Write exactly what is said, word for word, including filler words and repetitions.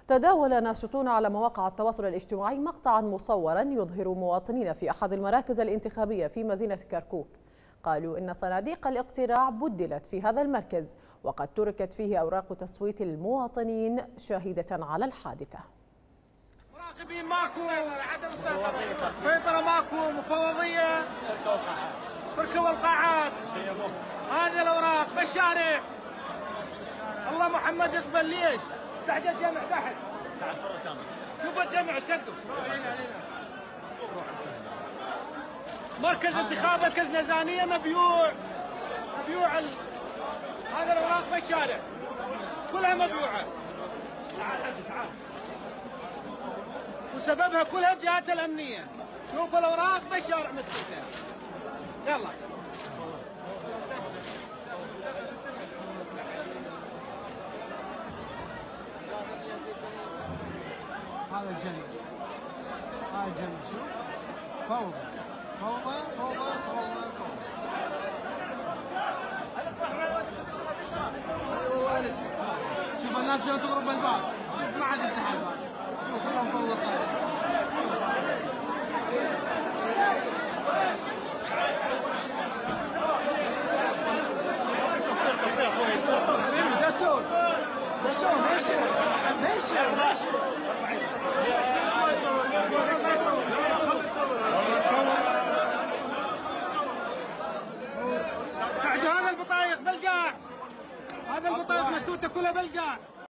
تداول ناشطون على مواقع التواصل الاجتماعي مقطعا مصورا يظهر مواطنين في أحد المراكز الانتخابية في مدينة كركوك. قالوا إن صناديق الاقتراع بدلت في هذا المركز، وقد تركت فيه أوراق تصويت المواطنين شاهدة على الحادثة. مراقبين ماكو، سيطرة ماكو، مفوضية، تركوا القاعات، هذه الأوراق بالشارع. الله محمد يقبل. ليش؟ تحت الجمع، تحت تحت فرق كامل. شوف الجمع ايش كدوا. مركز انتخاب مركز نزانية مبيوع، مبيوع ال... هذا الأوراق بالشارع كلها مبيوعة. تعال تعال. وسببها كلها الجهات الأمنية. شوف الأوراق بالشارع مسكتها. يلا. هذا الجنة، هذا الجنة. شوف فوضى فوضى فوضى فوضى فوضى. شوف الناس يوم تضرب الباب ما عاد يفتح الباب. شوف كلهم فوضى صايرة.